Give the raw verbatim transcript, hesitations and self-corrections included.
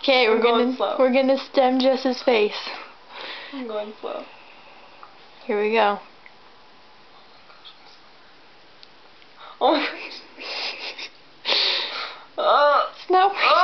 Okay, we're gonna slow. we're gonna stem Jess's face. I'm going slow. Here we go. Oh my gosh. Uh, Snow. uh.